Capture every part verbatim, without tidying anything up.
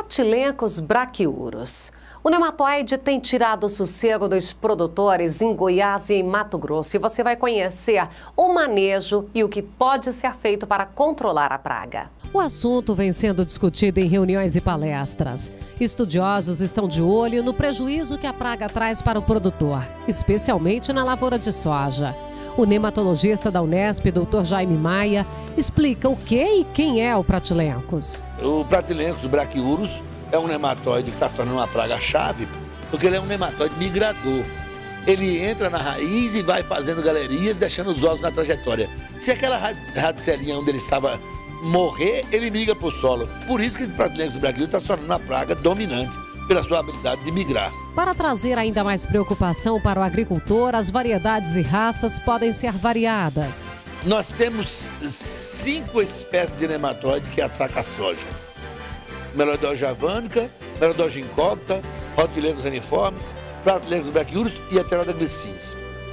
Pratilencos braquiuros. O nematóide tem tirado o sossego dos produtores em Goiás e em Mato Grosso. E você vai conhecer o manejo e o que pode ser feito para controlar a praga. O assunto vem sendo discutido em reuniões e palestras. Estudiosos estão de olho no prejuízo que a praga traz para o produtor, especialmente na lavoura de soja. O nematologista da Unesp, doutor Jaime Maia, explica o que e quem é o Pratilencos. O Pratilencos braquiuros é um nematóide que está se tornando uma praga-chave, porque ele é um nematóide migrador. Ele entra na raiz e vai fazendo galerias, deixando os ovos na trajetória. Se aquela radicelinha onde ele estava morrer, ele migra para o solo. Por isso que o Pratilencos braquiuros está se tornando uma praga dominante, pela sua habilidade de migrar. Para trazer ainda mais preocupação para o agricultor, as variedades e raças podem ser variadas. Nós temos cinco espécies de nematóide que atacam a soja. Meloidogia javanica, Meloidogia incógnita, Rotilencos reniformes, Pratilencos braquiuros e Heteroda glycines.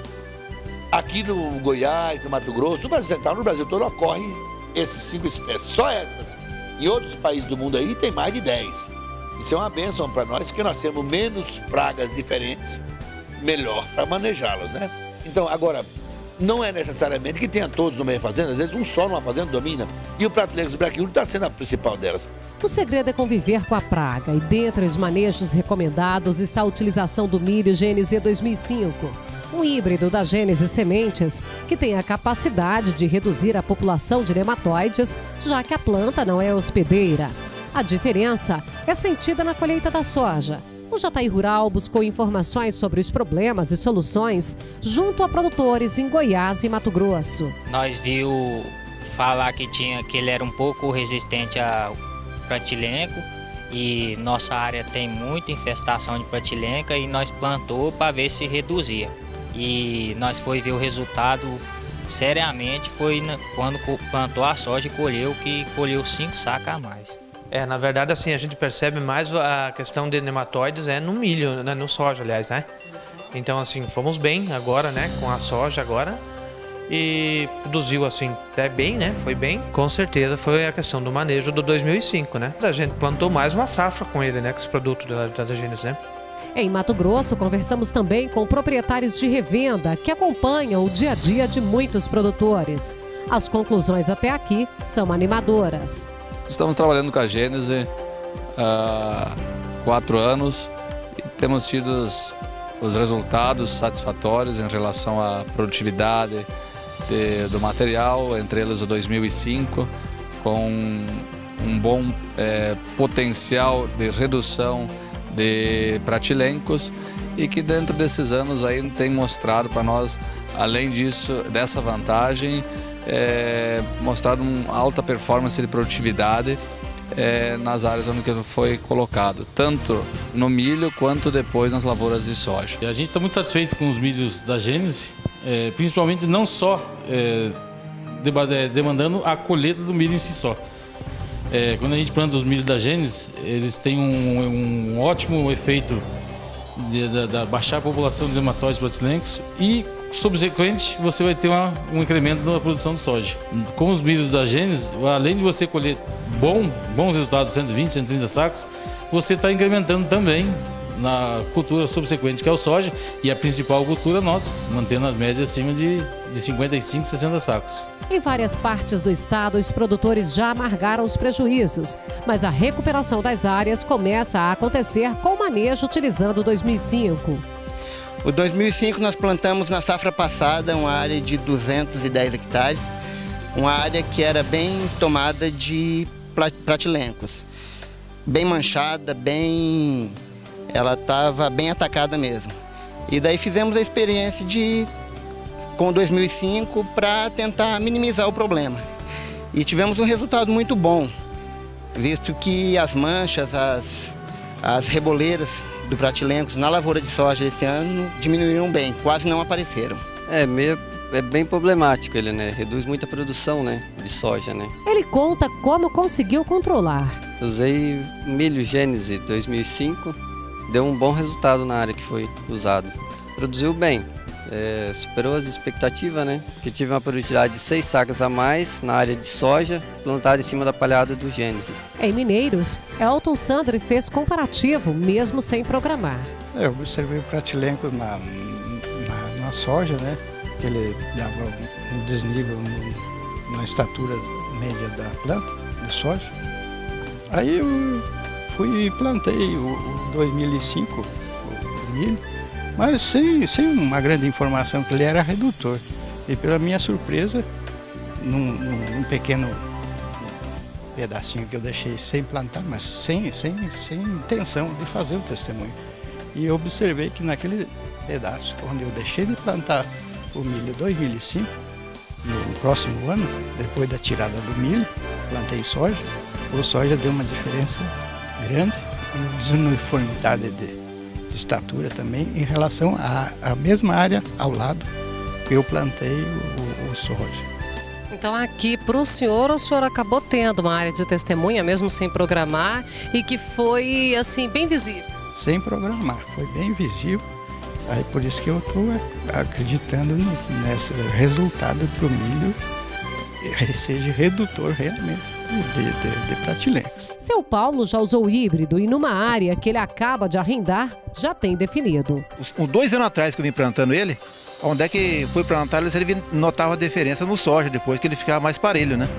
Aqui no Goiás, no Mato Grosso, no Brasil Central, no Brasil todo ocorrem essas cinco espécies, só essas. Em outros países do mundo aí tem mais de dez. Isso é uma bênção para nós, porque nós temos menos pragas diferentes, melhor para manejá-las, né? Então, agora, não é necessariamente que tenha todos numa fazenda, às vezes um só numa fazenda domina, e o Pratilencos braquiuros está sendo a principal delas. O segredo é conviver com a praga, e dentre os manejos recomendados está a utilização do milho G N Z dois mil e cinco, um híbrido da Gênese Sementes, que tem a capacidade de reduzir a população de nematóides, já que a planta não é hospedeira. A diferença é sentida na colheita da soja. O Jataí Rural buscou informações sobre os problemas e soluções junto a produtores em Goiás e Mato Grosso. Nós viu falar que, tinha, que ele era um pouco resistente ao pratilenco e nossa área tem muita infestação de pratilenca e nós plantou para ver se reduzia. E nós foi ver o resultado seriamente foi quando plantou a soja e colheu, que colheu cinco sacas a mais. É, na verdade, assim, a gente percebe mais a questão de nematóides é no milho, né, no soja, aliás, né? Então, assim, fomos bem agora, né, com a soja agora e produziu, assim, até bem, né, foi bem. Com certeza foi a questão do manejo do dois mil e cinco, né? A gente plantou mais uma safra com ele, né, com os produtos da, da Gênese, né? Em Mato Grosso, conversamos também com proprietários de revenda que acompanham o dia a dia de muitos produtores. As conclusões até aqui são animadoras. Estamos trabalhando com a Gênese há quatro anos e temos tido os, os resultados satisfatórios em relação à produtividade de, do material, entre eles o dois mil e cinco, com um bom é, potencial de redução de pratilencos e que dentro desses anos aí tem mostrado para nós, além disso, dessa vantagem, É, mostrado uma alta performance de produtividade é, nas áreas onde foi colocado, tanto no milho quanto depois nas lavouras de soja. A gente está muito satisfeito com os milhos da Gênese, é, principalmente não só é, demandando a colheita do milho em si só. É, quando a gente planta os milhos da Gênese, eles têm um, um ótimo efeito de, de, de baixar a população de nematóides pratilencos e subsequente você vai ter uma, um incremento na produção de soja. Com os milhos da Gênese, além de você colher bom, bons resultados, cento e vinte, cento e trinta sacos, você está incrementando também na cultura subsequente, que é o soja, e a principal cultura nossa, mantendo a média acima de, de cinquenta e cinco, sessenta sacos. Em várias partes do estado, os produtores já amargaram os prejuízos, mas a recuperação das áreas começa a acontecer com o manejo utilizando o dois mil e cinco. O dois mil e cinco nós plantamos na safra passada uma área de duzentos e dez hectares, uma área que era bem tomada de pratilencos, bem manchada, bem, ela estava bem atacada mesmo. E daí fizemos a experiência de com o dois mil e cinco para tentar minimizar o problema. E tivemos um resultado muito bom, visto que as manchas, as, as reboleiras do Pratilencos na lavoura de soja esse ano diminuíram bem, quase não apareceram. É, meio, é bem problemático ele, né? Reduz muita produção, né, de soja, né? Ele conta como conseguiu controlar. Usei milho Gênese dois mil e cinco, deu um bom resultado na área que foi usado. Produziu bem, É, superou as expectativas, né? Porque tive uma produtividade de seis sacas a mais na área de soja, plantada em cima da palhada do Gênesis. Em Mineiros, Elton Sandri fez comparativo, mesmo sem programar. Eu observei o pratilenco na, na, na soja, né? Que ele dava um desnível no, na estatura média da planta, de soja. Aí eu fui e plantei o, o dois mil e cinco, o, o milho, mas sem, sem uma grande informação que ele era redutor. E pela minha surpresa, num, num, num pequeno pedacinho que eu deixei sem plantar, mas sem, sem, sem intenção de fazer o testemunho. E eu observei que naquele pedaço onde eu deixei de plantar o milho dois mil e cinco, no próximo ano, depois da tirada do milho, plantei soja, o soja deu uma diferença grande, uma desuniformidade de de estatura também em relação à, à mesma área ao lado que eu plantei o, o soja. Então aqui para o senhor, o senhor acabou tendo uma área de testemunha mesmo sem programar e que foi assim bem visível. Sem programar, foi bem visível, aí por isso que eu estou acreditando no, nesse resultado para o milho seja redutor realmente de, de, de pratilencos. Seu Paulo já usou híbrido e numa área que ele acaba de arrendar, já tem definido. Os, dois anos atrás que eu vim plantando ele, onde é que foi plantar ele notava a diferença no soja, depois que ele ficava mais parelho, né?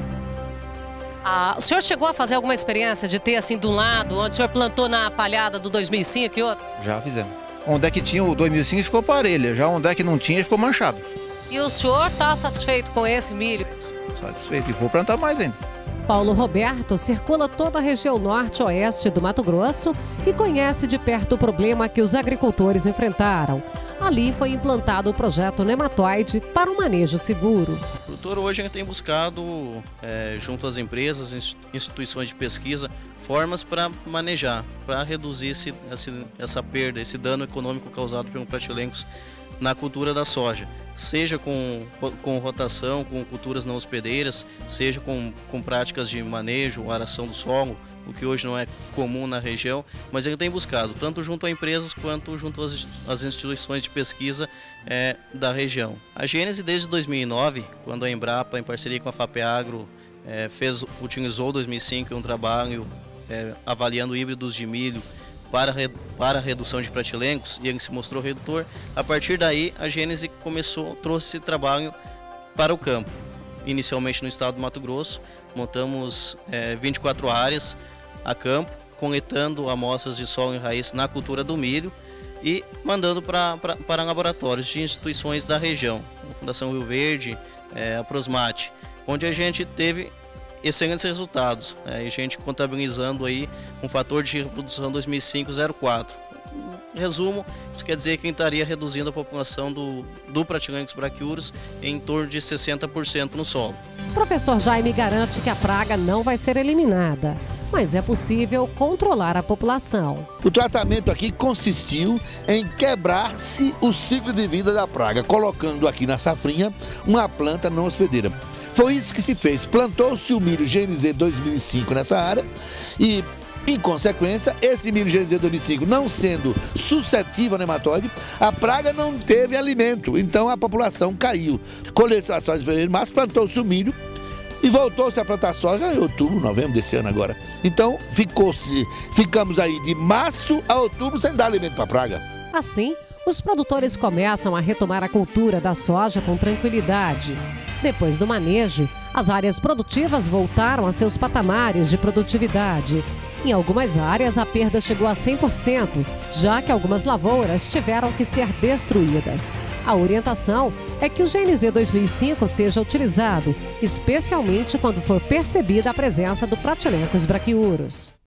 Ah, o senhor chegou a fazer alguma experiência de ter assim de um lado, onde o senhor plantou na palhada do dois mil e cinco e outro? Já fizemos. Onde é que tinha o dois mil e cinco ficou parelho, já onde é que não tinha ficou manchado. E o senhor está satisfeito com esse milho? Satisfeito, e vou plantar mais ainda. Paulo Roberto circula toda a região norte-oeste do Mato Grosso e conhece de perto o problema que os agricultores enfrentaram. Ali foi implantado o projeto Nematóide para um manejo seguro. O produtor hoje tem buscado, é, junto às empresas, instituições de pesquisa, formas para manejar, para reduzir esse, esse, essa perda, esse dano econômico causado pelos pratilencos na cultura da soja, seja com, com rotação, com culturas não hospedeiras, seja com, com práticas de manejo, aração do solo, o que hoje não é comum na região, mas ele tem buscado, tanto junto a empresas quanto junto às, às instituições de pesquisa é, da região. A Gênesis, desde dois mil e nove, quando a Embrapa, em parceria com a FAPEAGRO, é, fez, utilizou dois mil e cinco um trabalho é, avaliando híbridos de milho, Para, para a redução de pratilencos, e ele se mostrou redutor. A partir daí, a Gênesis começou, trouxe esse trabalho para o campo. Inicialmente no estado do Mato Grosso, montamos é, vinte e quatro áreas a campo, coletando amostras de solo e raiz na cultura do milho e mandando pra, pra, para laboratórios de instituições da região, a Fundação Rio Verde, é, a Prosmate, onde a gente teve excelentes resultados, é, a gente contabilizando aí um fator de reprodução dois mil e cinco zero quatro. Em resumo, isso quer dizer que a gente estaria reduzindo a população do, do Pratilencos braquiurus em torno de sessenta por cento no solo. O professor Jaime garante que a praga não vai ser eliminada, mas é possível controlar a população. O tratamento aqui consistiu em quebrar-se o ciclo de vida da praga, colocando aqui na safrinha uma planta não hospedeira. Foi isso que se fez, plantou-se o milho G N Z dois mil e cinco nessa área e, em consequência, esse milho G N Z dois mil e cinco não sendo suscetível ao nematóide, a praga não teve alimento, então a população caiu. Colheu-se a soja de fevereiro, mas plantou-se o milho e voltou-se a plantar soja em outubro, novembro desse ano agora. Então, ficou-se, ficamos aí de março a outubro sem dar alimento para a praga. Assim, os produtores começam a retomar a cultura da soja com tranquilidade. Depois do manejo, as áreas produtivas voltaram a seus patamares de produtividade. Em algumas áreas, a perda chegou a cem por cento, já que algumas lavouras tiveram que ser destruídas. A orientação é que o G N Z dois mil e cinco seja utilizado, especialmente quando for percebida a presença do Pratilencos braquiurus.